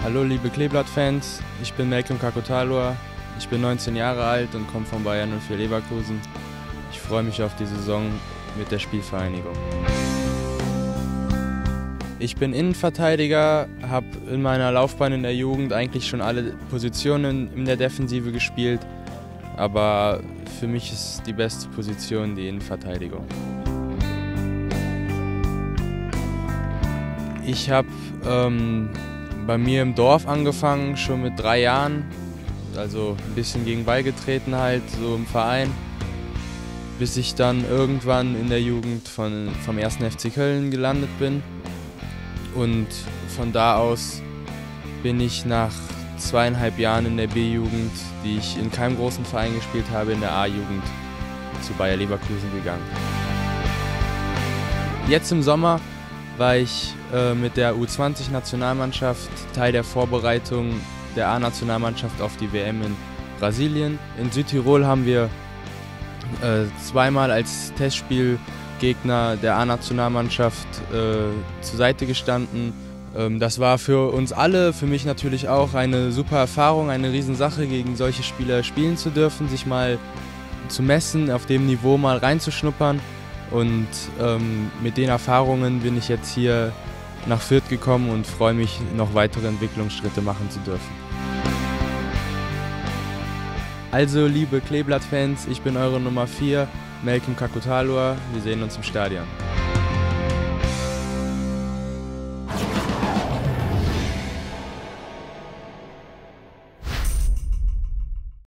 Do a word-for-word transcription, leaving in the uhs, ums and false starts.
Hallo liebe Kleeblatt-Fans, ich bin Malcolm Kakotalua, ich bin neunzehn Jahre alt und komme von Bayer null vier Leverkusen. Ich freue mich auf die Saison mit der Spielvereinigung. Ich bin Innenverteidiger, habe in meiner Laufbahn in der Jugend eigentlich schon alle Positionen in der Defensive gespielt, aber für mich ist die beste Position die Innenverteidigung. Ich habe ähm, bei mir im Dorf angefangen, schon mit drei Jahren, also ein bisschen gegen Ball getreten halt, so im Verein, bis ich dann irgendwann in der Jugend von, vom ersten F C Köln gelandet bin. Und von da aus bin ich nach zweieinhalb Jahren in der B-Jugend, die ich in keinem großen Verein gespielt habe, in der A-Jugend zu Bayer Leverkusen gegangen. Jetzt im Sommer war ich äh, mit der U zwanzig Nationalmannschaft Teil der Vorbereitung der A-Nationalmannschaft auf die W M in Brasilien. In Südtirol haben wir äh, zweimal als Testspielgegner der A-Nationalmannschaft äh, zur Seite gestanden. Ähm, das war für uns alle, für mich natürlich auch, eine super Erfahrung, eine Riesensache, gegen solche Spieler spielen zu dürfen, sich mal zu messen, auf dem Niveau mal reinzuschnuppern. Und ähm, mit den Erfahrungen bin ich jetzt hier nach Fürth gekommen und freue mich, noch weitere Entwicklungsschritte machen zu dürfen. Also liebe Kleeblatt-Fans, ich bin eure Nummer vier, Malcolm Kakotalua, wir sehen uns im Stadion.